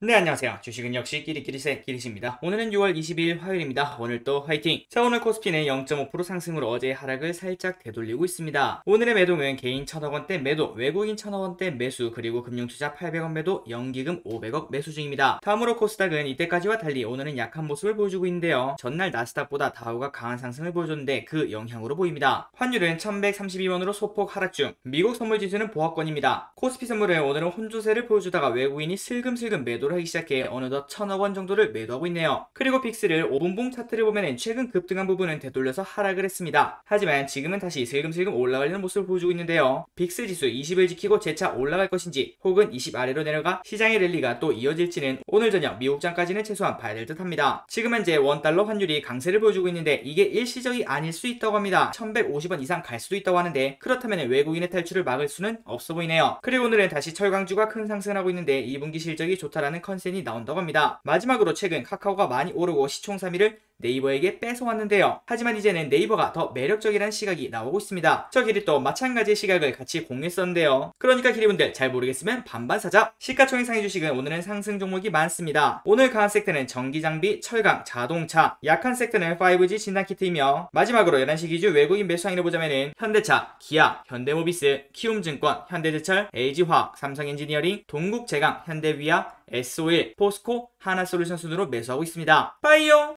네, 안녕하세요. 주식은 역시 끼리끼리세 끼리시입니다. 오늘은 6월 22일 화요일입니다. 오늘 또 화이팅! 자, 오늘 코스피는 0.5% 상승으로 어제 하락을 살짝 되돌리고 있습니다. 오늘의 매도는 개인 1,000억원대 매도, 외국인 1,000억원대 매수, 그리고 금융투자 800억 매도, 연기금 500억 매수 중입니다. 다음으로 코스닥은 이때까지와 달리 오늘은 약한 모습을 보여주고 있는데요. 전날 나스닥보다 다우가 강한 상승을 보여줬는데 그 영향으로 보입니다. 환율은 1132원으로 소폭 하락 중, 미국 선물지수는 보합권입니다. 코스피 선물은 오늘은 혼조세를 보여주다가 외국인이 슬금슬금 매도를 하기 시작해 어느덧 1,000억원 정도를 매도하고 있네요. 그리고 빅스를 5분봉 차트를 보면 최근 급등한 부분은 되돌려서 하락을 했습니다. 하지만 지금은 다시 슬금슬금 올라가려는 모습을 보여주고 있는데요. 빅스 지수 20을 지키고 재차 올라갈 것인지 혹은 20 아래로 내려가 시장의 랠리가 또 이어질지는 오늘 저녁 미국장까지는 최소한 봐야 될 듯합니다. 지금 현재 원달러 환율이 강세를 보여주고 있는데 이게 일시적이 아닐 수 있다고 합니다. 1150원 이상 갈 수도 있다고 하는데 그렇다면 외국인의 탈출을 막을 수는 없어 보이네요. 그리고 오늘은 다시 철강주가 큰 상승을 하고 있는데 2분기 실적이 좋다라는 컨센이 나온다고 합니다. 마지막으로 최근 카카오가 많이 오르고 시총 3위를 네이버에게 뺏어왔는데요. 하지만 이제는 네이버가 더 매력적이라는 시각이 나오고 있습니다. 저 길이 또 마찬가지의 시각을 같이 공유했었는데요. 그러니까 길이분들 잘 모르겠으면 반반 사자. 시가총액 상위 주식은 오늘은 상승 종목이 많습니다. 오늘 강한 섹터는 전기장비, 철강, 자동차, 약한 섹터는 5G 진단키트이며 마지막으로 11시 기준 외국인 매수 항인을 보자면은 현대차, 기아, 현대모비스, 키움증권, 현대제철, LG화학, 삼성엔지니어링, 동국제강, 현대위아, S51, 포스코, 하나솔루션 순으로 매수하고 있습니다. 빠이요!